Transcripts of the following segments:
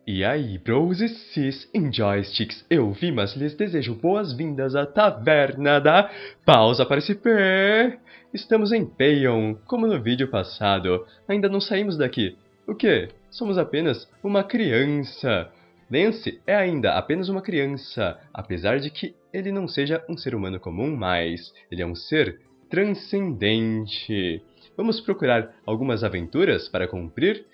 E aí, bros e cis em joysticks, eu vi, mas lhes desejo boas-vindas à taverna da pausa para se ver. Estamos em Payon, como no vídeo passado. Ainda não saímos daqui. O quê? Somos apenas uma criança. Lance é ainda apenas uma criança, apesar de que ele não seja um ser humano comum mais. Ele é um ser transcendente. Vamos procurar algumas aventuras para cumprir?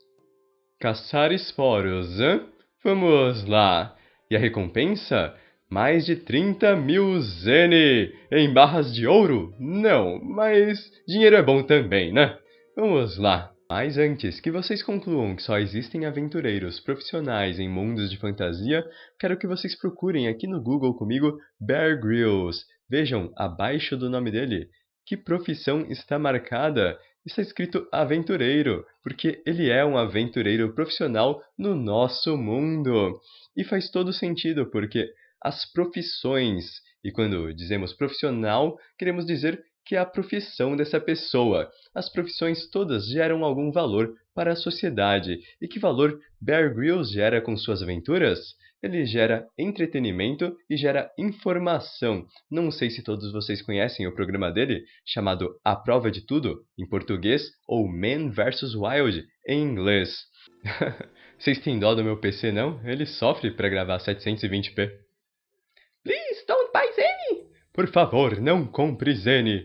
Caçar esporos, hã? Vamos lá. E a recompensa? Mais de 30.000 Zene! Em barras de ouro? Não, mas dinheiro é bom também, né? Vamos lá. Mas antes que vocês concluam que só existem aventureiros profissionais em mundos de fantasia, quero que vocês procurem aqui no Google comigo Bear Grylls. Vejam abaixo do nome dele que profissão está marcada. Está escrito aventureiro, porque ele é um aventureiro profissional no nosso mundo. E faz todo sentido, porque as profissões, e quando dizemos profissional, queremos dizer que é a profissão dessa pessoa. As profissões todas geram algum valor para a sociedade. E que valor Bear Grylls gera com suas aventuras? Ele gera entretenimento e gera informação. Não sei se todos vocês conhecem o programa dele, chamado A Prova de Tudo, em português, ou Man vs Wild, em inglês. Vocês têm dó do meu PC, não? Ele sofre para gravar 720p. Please don't buy Zene! Por favor, não compre Zene!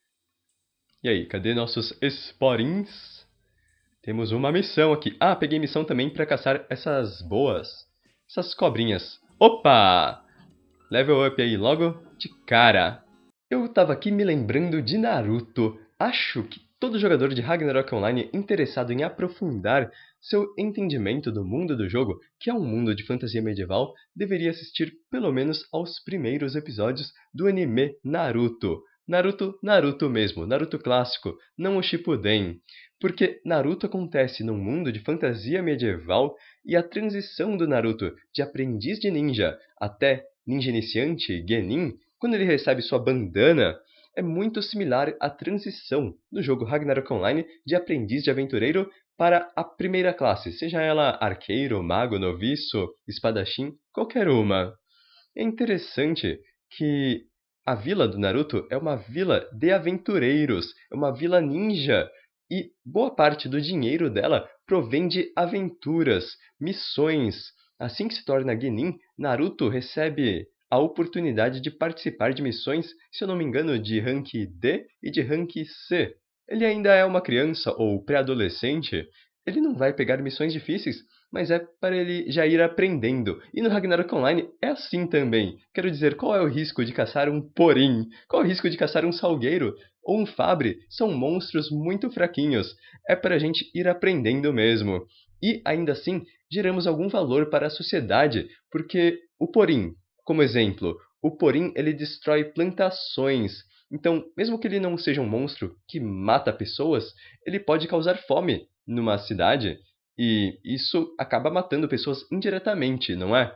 E aí, cadê nossos esporins? Temos uma missão aqui. Ah, peguei missão também para caçar essas essas cobrinhas. Opa! Level up aí logo de cara. Eu tava aqui me lembrando de Naruto. Acho que todo jogador de Ragnarok Online interessado em aprofundar seu entendimento do mundo do jogo, que é um mundo de fantasia medieval, deveria assistir pelo menos aos primeiros episódios do anime Naruto. Naruto mesmo, Naruto clássico, não o Shippuden. Porque Naruto acontece num mundo de fantasia medieval e a transição do Naruto de aprendiz de ninja até ninja iniciante, Genin, quando ele recebe sua bandana, é muito similar à transição no jogo Ragnarok Online de aprendiz de aventureiro para a primeira classe, seja ela arqueiro, mago, noviço, espadachim, qualquer uma. É interessante que a vila do Naruto é uma vila de aventureiros, é uma vila ninja, e boa parte do dinheiro dela provém de aventuras, missões. Assim que se torna Genin, Naruto recebe a oportunidade de participar de missões, se eu não me engano, de rank D e de rank C. Ele ainda é uma criança ou pré-adolescente, ele não vai pegar missões difíceis, mas é para ele já ir aprendendo. E no Ragnarok Online é assim também. Quero dizer, qual é o risco de caçar um Porin? Qual é o risco de caçar um Salgueiro? Ou um Fabre? São monstros muito fraquinhos. É para a gente ir aprendendo mesmo. E, ainda assim, geramos algum valor para a sociedade, porque o Porin, como exemplo, o Porin ele destrói plantações. Então, mesmo que ele não seja um monstro que mata pessoas, ele pode causar fome numa cidade, e isso acaba matando pessoas indiretamente, não é?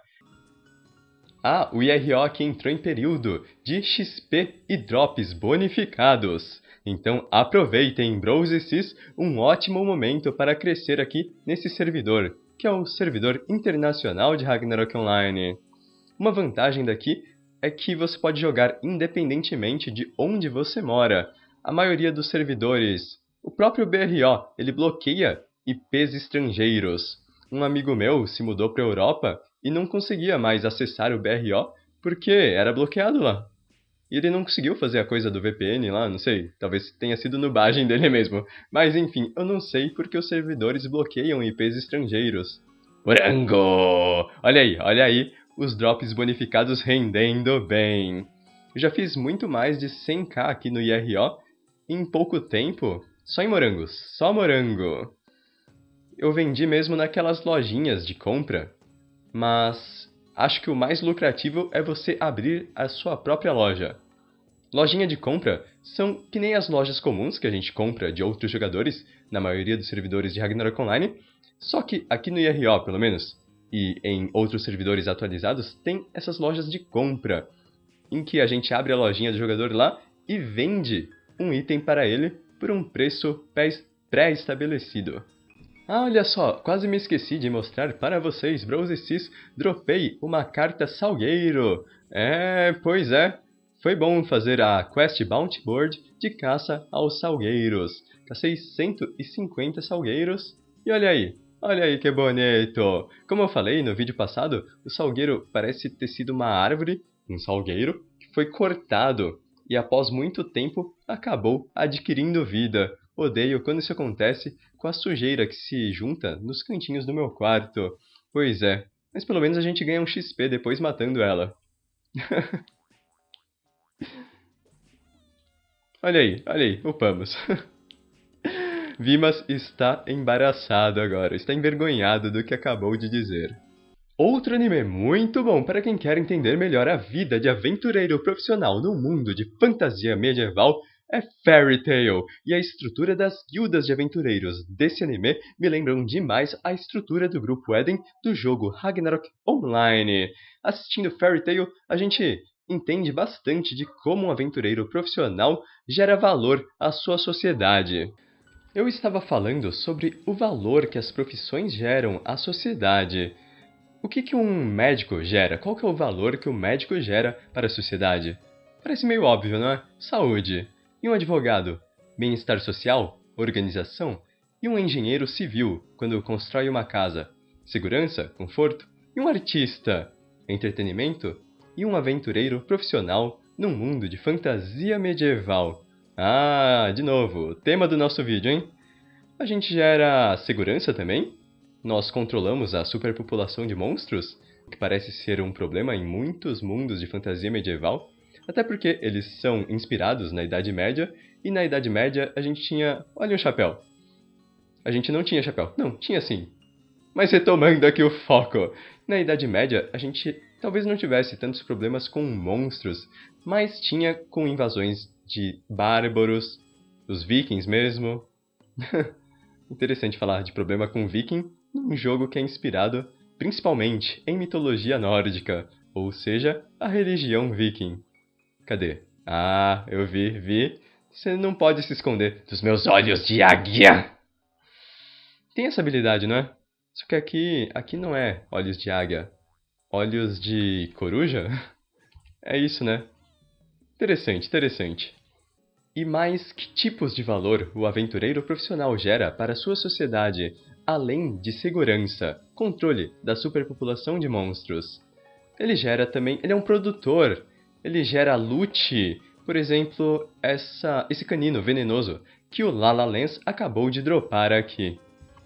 Ah, o IRO aqui entrou em período de XP e drops bonificados. Então aproveitem, bros e cis, um ótimo momento para crescer aqui nesse servidor, que é o servidor internacional de Ragnarok Online. Uma vantagem daqui é que você pode jogar independentemente de onde você mora. A maioria dos servidores, o próprio BRO, ele bloqueia IPs estrangeiros. Um amigo meu se mudou para a Europa e não conseguia mais acessar o BRO porque era bloqueado lá. E ele não conseguiu fazer a coisa do VPN lá, não sei, talvez tenha sido nubagem dele mesmo. Mas enfim, eu não sei porque os servidores bloqueiam IPs estrangeiros. Morango! Olha aí, os drops bonificados rendendo bem. Eu já fiz muito mais de 100k aqui no IRO em pouco tempo, só em morangos, só morango. Eu vendi mesmo naquelas lojinhas de compra, mas acho que o mais lucrativo é você abrir a sua própria loja. Lojinha de compra são que nem as lojas comuns que a gente compra de outros jogadores, na maioria dos servidores de Ragnarok Online, só que aqui no IRO, pelo menos, e em outros servidores atualizados, tem essas lojas de compra, em que a gente abre a lojinha do jogador lá e vende um item para ele por um preço pré-estabelecido. Ah, olha só, quase me esqueci de mostrar para vocês, Bros e Sis, dropei uma carta Salgueiro. Pois é, foi bom fazer a Quest Bounty Board de caça aos Salgueiros. Cacei 150 Salgueiros e olha aí que bonito. Como eu falei no vídeo passado, o Salgueiro parece ter sido uma árvore, um Salgueiro, que foi cortado e após muito tempo acabou adquirindo vida. Odeio quando isso acontece com a sujeira que se junta nos cantinhos do meu quarto. Pois é, mas pelo menos a gente ganha um XP depois matando ela. Olha aí, upamos. Vimas está embaraçado agora, está envergonhado do que acabou de dizer. Outro anime muito bom para quem quer entender melhor a vida de aventureiro profissional no mundo de fantasia medieval é Fairy Tail, e a estrutura das guildas de aventureiros desse anime me lembram demais a estrutura do grupo Eden do jogo Ragnarok Online. Assistindo Fairy Tail, a gente entende bastante de como um aventureiro profissional gera valor à sua sociedade. Eu estava falando sobre o valor que as profissões geram à sociedade. O que um médico gera? Qual que é o valor que o médico gera para a sociedade? Parece meio óbvio, não é? Saúde. E um advogado? Bem-estar social? Organização? E um engenheiro civil, quando constrói uma casa? Segurança? Conforto? E um artista? Entretenimento? E um aventureiro profissional num mundo de fantasia medieval? Ah, de novo, tema do nosso vídeo, hein? A gente gera segurança também? Nós controlamos a superpopulação de monstros, que parece ser um problema em muitos mundos de fantasia medieval, até porque eles são inspirados na Idade Média, e na Idade Média a gente tinha... Olha o chapéu. A gente não tinha chapéu. Não, tinha sim. Mas retomando aqui o foco. Na Idade Média a gente talvez não tivesse tantos problemas com monstros, mas tinha com invasões de bárbaros, os vikings mesmo. Interessante falar de problema com viking num jogo que é inspirado principalmente em mitologia nórdica, ou seja, a religião viking. Cadê? Ah, eu vi. Você não pode se esconder dos meus olhos de águia. Tem essa habilidade, não é? Só que aqui não é olhos de águia. Olhos de coruja? É isso, né? Interessante. E mais, que tipos de valor o aventureiro profissional gera para a sua sociedade, além de segurança, controle da superpopulação de monstros? Ele gera também... Ele é um produtor. Ele gera loot. Por exemplo, esse canino venenoso que o Lala Lens acabou de dropar aqui.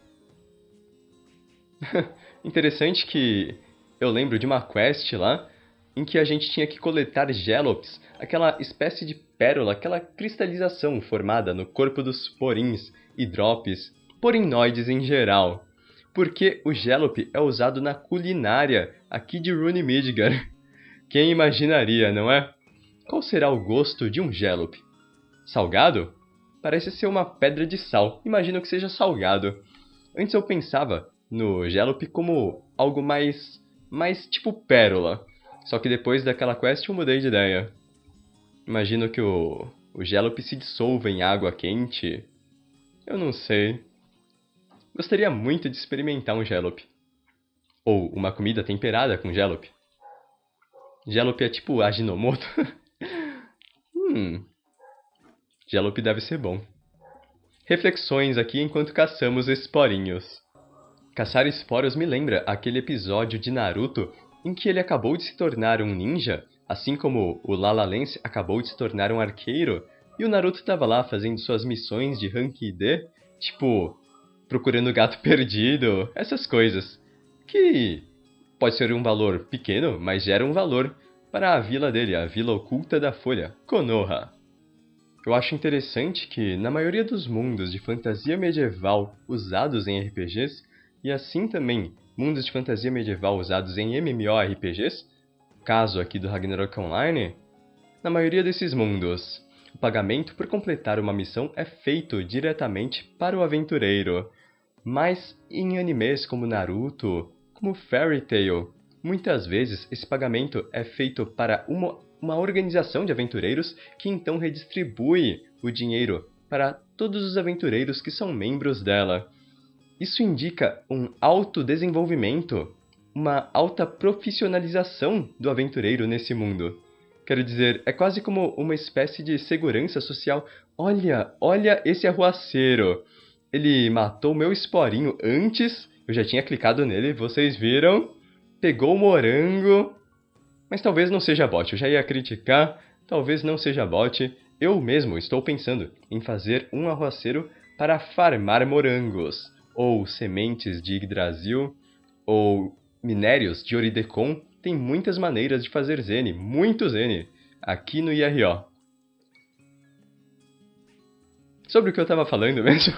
Interessante que eu lembro de uma quest lá em que a gente tinha que coletar Gelops, aquela espécie de pérola, aquela cristalização formada no corpo dos porins e drops, porinoides em geral. Porque o Gelop é usado na culinária aqui de Rune Midgar. Quem imaginaria, não é? Qual será o gosto de um Gelop? Salgado? Parece ser uma pedra de sal. Imagino que seja salgado. Antes eu pensava no Gelop como algo mais tipo pérola. Só que depois daquela quest eu mudei de ideia. Imagino que o Gelop se dissolva em água quente. Eu não sei. Gostaria muito de experimentar um Gelop. Ou uma comida temperada com Gelop. Gelop é tipo Ajinomoto. Gelop deve ser bom. Reflexões aqui enquanto caçamos esporinhos. Caçar esporos me lembra aquele episódio de Naruto em que ele acabou de se tornar um ninja, assim como o Lala Lens acabou de se tornar um arqueiro, e o Naruto estava lá fazendo suas missões de Rank D, tipo, procurando gato perdido, essas coisas, que pode ser um valor pequeno, mas gera um valor para a vila dele, a Vila Oculta da Folha, Konoha. Eu acho interessante que, na maioria dos mundos de fantasia medieval usados em RPGs, e assim também mundos de fantasia medieval usados em MMORPGs, caso aqui do Ragnarok Online, na maioria desses mundos, o pagamento por completar uma missão é feito diretamente para o aventureiro. Mas em animes como Naruto, como Fairy Tail, muitas vezes esse pagamento é feito para uma organização de aventureiros que então redistribui o dinheiro para todos os aventureiros que são membros dela. Isso indica um autodesenvolvimento, uma alta profissionalização do aventureiro nesse mundo. Quero dizer, é quase como uma espécie de segurança social. Olha esse arruaceiro. Ele matou meu esporinho antes, eu já tinha clicado nele, vocês viram? Pegou o morango. Mas talvez não seja bot, eu já ia criticar, talvez não seja bot. Eu mesmo estou pensando em fazer um arruaceiro para farmar morangos, ou sementes de Yggdrasil, ou minérios de Oridecon. Tem muitas maneiras de fazer Zene, muito Zene, aqui no IRO. Sobre o que eu estava falando mesmo?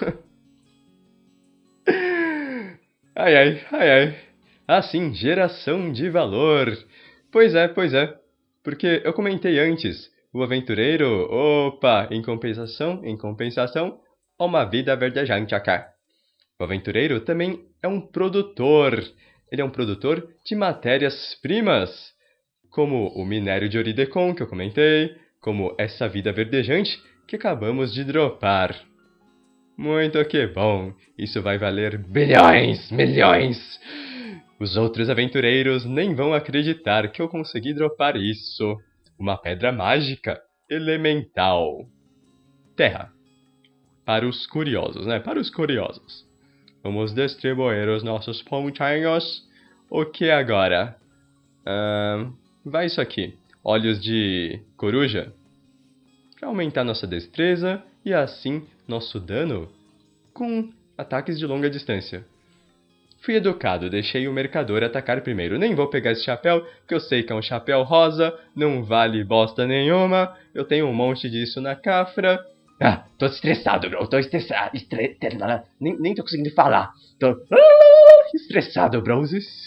Ai. Ah, sim, geração de valor. Pois é. Porque eu comentei antes, o aventureiro, opa, em compensação, uma vida verdejante aqui. O aventureiro também é um produtor. Ele é um produtor de matérias-primas, como o minério de Oridecon, que eu comentei, como essa vida verdejante que acabamos de dropar. Muito que bom! Isso vai valer bilhões, milhões! Os outros aventureiros nem vão acreditar que eu consegui dropar isso. Uma pedra mágica elemental. Terra. Para os curiosos, né? Para os curiosos. Vamos distribuir os nossos pontinhos. O que agora? Vai isso aqui. Olhos de coruja. Para aumentar nossa destreza e assim nosso dano com ataques de longa distância. Fui educado, deixei o mercador atacar primeiro. Nem vou pegar esse chapéu, que eu sei que é um chapéu rosa, não vale bosta nenhuma. Eu tenho um monte disso na cafra. Ah, tô estressado, bro. Tô estressado. Nem tô conseguindo falar. Tô estressado, bro.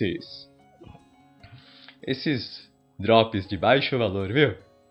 Esses drops de baixo valor, viu?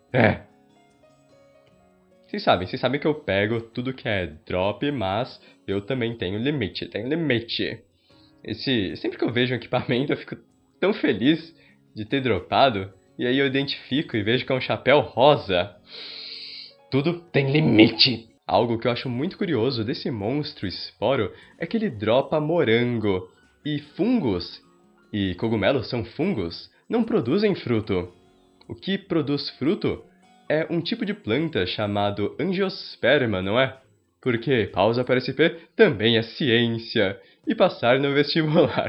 Vocês sabem que eu pego tudo que é drop, mas eu também tenho limite, Sempre que eu vejo um equipamento, eu fico tão feliz de ter dropado, e aí eu identifico e vejo que é um chapéu rosa. Tudo tem limite. Algo que eu acho muito curioso desse monstro esporo é que ele dropa morango, e fungos, e cogumelos são fungos, não produzem fruto. O que produz fruto é um tipo de planta chamado angiosperma, não é? Porque pausa para SP também é ciência e passar no vestibular.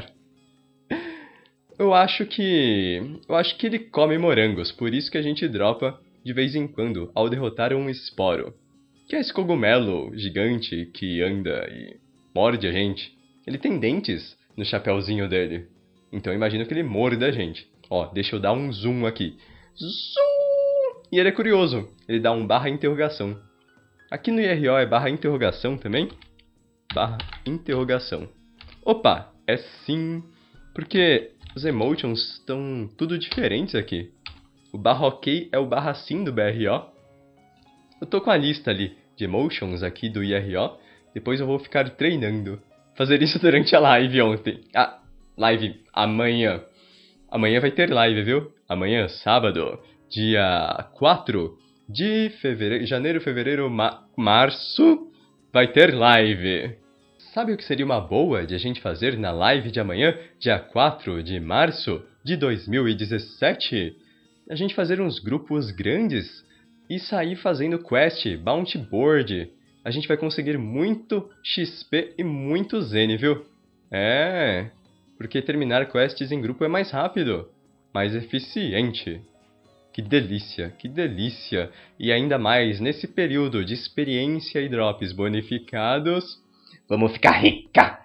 Eu acho que ele come morangos, por isso que a gente dropa de vez em quando ao derrotar um esporo, que é esse cogumelo gigante que anda e morde a gente. Ele tem dentes no chapéuzinho dele, então eu imagino que ele morda a gente. Ó, deixa eu dar um zoom aqui. Zoom! E ele é curioso, ele dá um barra interrogação. Aqui no IRO é barra interrogação também? Barra interrogação. Opa, é sim, porque os emotions estão tudo diferentes aqui. O barra ok é o barra sim do BRO. Eu tô com a lista ali de emotions aqui do IRO, depois eu vou ficar treinando. Fazer isso durante a live ontem. Ah, live amanhã. Amanhã vai ter live, viu? Amanhã, sábado, dia 4 de janeiro, fevereiro, março, vai ter live. Sabe o que seria uma boa de a gente fazer na live de amanhã, dia 4 de março de 2017? A gente fazer uns grupos grandes e sair fazendo quest, bounty board. A gente vai conseguir muito XP e muito Zene, viu? Porque terminar quests em grupo é mais rápido, mais eficiente. Que delícia, que delícia! E ainda mais nesse período de experiência e drops bonificados. Vamos ficar rica!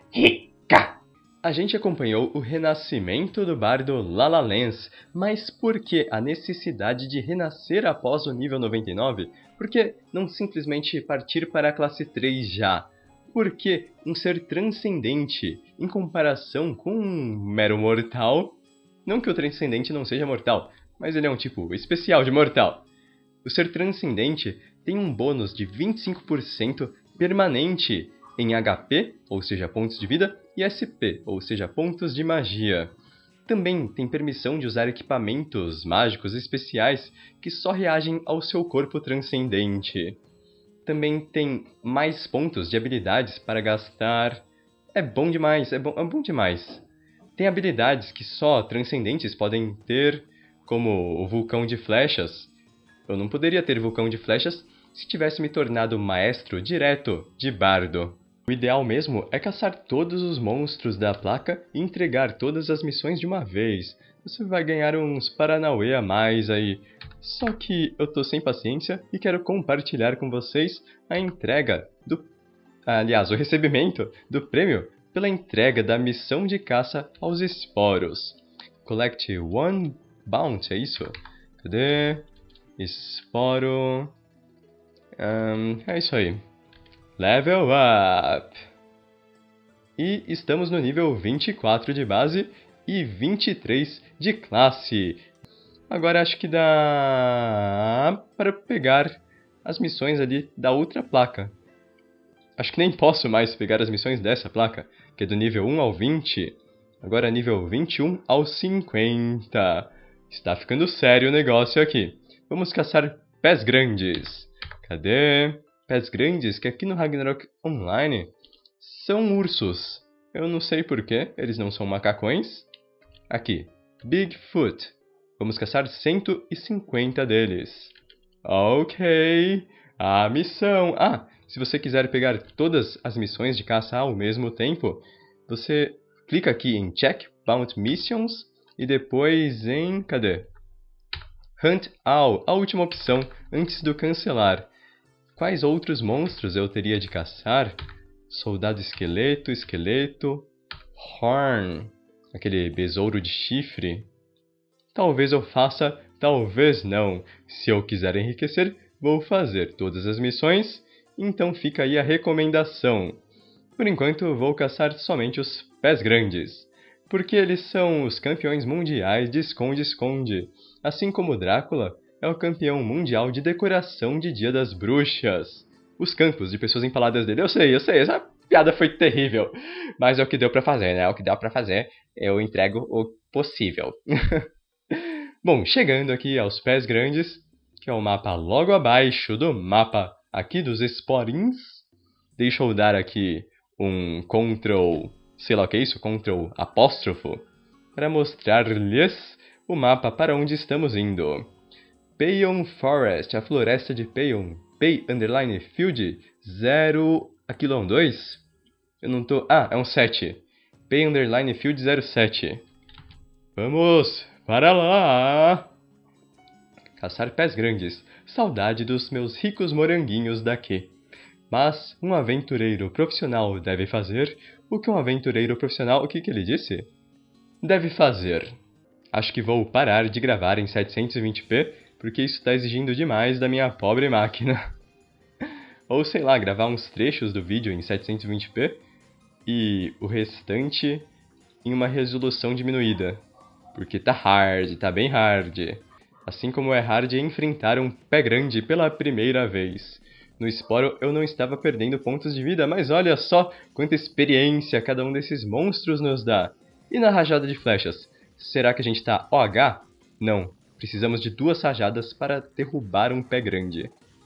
A gente acompanhou o renascimento do bardo Lalalance, mas por que a necessidade de renascer após o nível 99? Por que não simplesmente partir para a classe 3 já? Por que um ser transcendente em comparação com um mero mortal? Não que o transcendente não seja mortal, mas ele é um tipo especial de mortal. O ser transcendente tem um bônus de 25% permanente em HP, ou seja, pontos de vida, e SP, ou seja, pontos de magia. Também tem permissão de usar equipamentos mágicos especiais que só reagem ao seu corpo transcendente. Também tem mais pontos de habilidades para gastar. É bom demais, é bom demais. Tem habilidades que só transcendentes podem ter, como o vulcão de flechas. Eu não poderia ter vulcão de flechas se tivesse me tornado maestro direto de bardo. O ideal mesmo é caçar todos os monstros da placa e entregar todas as missões de uma vez. Você vai ganhar uns paranauê a mais aí. Só que eu tô sem paciência e quero compartilhar com vocês a entrega do... Aliás, o recebimento do prêmio pela entrega da missão de caça aos esporos. Collect one bounty, é isso? Cadê? Esporo... é isso aí. Level up! E estamos no nível 24 de base e 23 de classe. Agora acho que dá para pegar as missões ali da outra placa. Acho que nem posso mais pegar as missões dessa placa, que é do nível 1 ao 20. Agora nível 21 ao 50. Está ficando sério o negócio aqui. Vamos caçar pés grandes. Cadê? Pés grandes, que aqui no Ragnarok Online são ursos. Eu não sei porquê, eles não são macacões. Aqui, Bigfoot. Vamos caçar 150 deles. Ok, a missão. Se você quiser pegar todas as missões de caça ao mesmo tempo, você clica aqui em Check Bounty Missions e depois em... Cadê? Hunt All, a última opção antes do cancelar. Quais outros monstros eu teria de caçar? Soldado esqueleto, Horn, aquele besouro de chifre. Talvez eu faça, talvez não. Se eu quiser enriquecer, vou fazer todas as missões, então fica aí a recomendação. Por enquanto, vou caçar somente os pés grandes, porque eles são os campeões mundiais de esconde-esconde, assim como Drácula é o campeão mundial de decoração de Dia das Bruxas. Os campos de pessoas empaladas dele, eu sei, essa piada foi terrível, mas é o que deu pra fazer, né? É o que deu pra fazer, eu entrego o possível. Bom, chegando aqui aos pés grandes, que é o mapa logo abaixo do mapa aqui dos esporins. Deixa eu dar aqui um Ctrl, sei lá o que é isso, Ctrl apóstrofo, para mostrar-lhes o mapa para onde estamos indo. Payon Forest, a floresta de Payon. Pay_Field 0... Aquilo é um 2? Eu não tô... é um 7. Pay_Field 07. Vamos para lá! Caçar pés grandes. Saudade dos meus ricos moranguinhos daqui. Mas um aventureiro profissional deve fazer o que um aventureiro profissional... O que ele disse? Deve fazer. Acho que vou parar de gravar em 720p, porque isso está exigindo demais da minha pobre máquina. Ou sei lá, gravar uns trechos do vídeo em 720p e o restante em uma resolução diminuída. Porque tá bem hard. Assim como é hard enfrentar um pé grande pela primeira vez. No Esporo eu não estava perdendo pontos de vida, mas olha só quanta experiência cada um desses monstros nos dá. E na rajada de flechas? Será que a gente tá OH? Não, precisamos de 2 rajadas para derrubar um pé grande.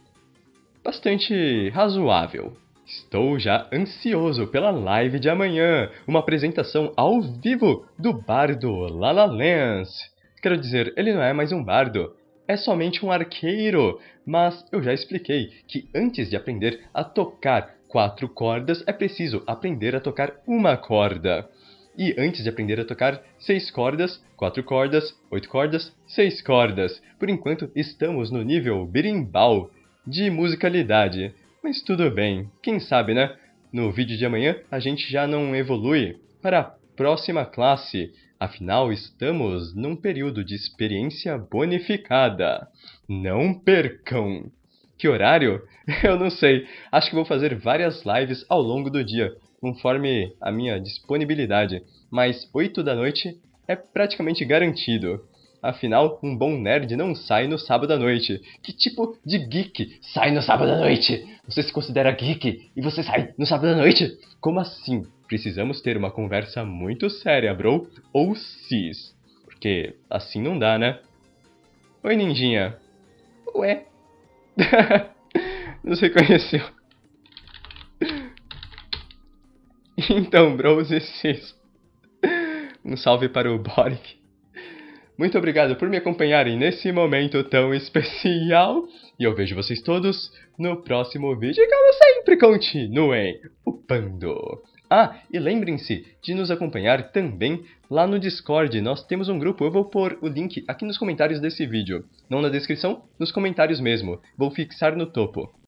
Bastante razoável. Estou já ansioso pela live de amanhã, uma apresentação ao vivo do bardo Lalalance. Quero dizer, ele não é mais um bardo, é somente um arqueiro, mas eu já expliquei que antes de aprender a tocar 4 cordas é preciso aprender a tocar uma corda. E antes de aprender a tocar 6 cordas, 4 cordas, 8 cordas, 6 cordas. Por enquanto estamos no nível berimbau de musicalidade. Mas tudo bem, quem sabe, né? No vídeo de amanhã a gente já não evolui para a próxima classe. Afinal, estamos num período de experiência bonificada. Não percam! Que horário? Eu não sei. Acho que vou fazer várias lives ao longo do dia, conforme a minha disponibilidade. Mas 8 da noite é praticamente garantido. Afinal, um bom nerd não sai no sábado à noite. Que tipo de geek sai no sábado à noite? Você se considera geek e você sai no sábado à noite? Como assim? Precisamos ter uma conversa muito séria, bro. Ou cis. Porque assim não dá, né? Oi, ninjinha. Ué? Não se conheceu. Então, bros e sis, um salve para o Boric. Muito obrigado por me acompanharem nesse momento tão especial. E eu vejo vocês todos no próximo vídeo. E como sempre, continuem upando. Ah, e lembrem-se de nos acompanhar também lá no Discord. Nós temos um grupo, eu vou pôr o link aqui nos comentários desse vídeo. Não na descrição, nos comentários mesmo. Vou fixar no topo.